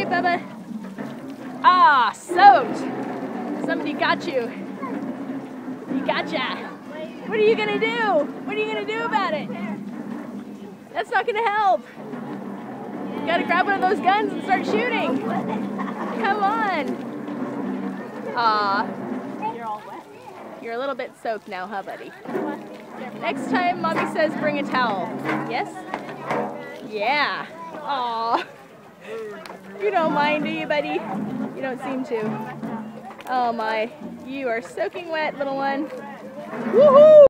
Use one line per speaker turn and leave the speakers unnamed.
right, Bubba? Ah, soaked. Somebody got you. He gotcha. What are you gonna do? What are you gonna do about it? That's not gonna help. You gotta grab one of those guns and start shooting. Come on. Aw. You're a little bit soaked now, huh, buddy? Next time, Mommy says bring a towel. Yes? Yeah. Aw. You don't mind, do you, buddy? You don't seem to. Oh my. You are soaking wet, little one. Woohoo!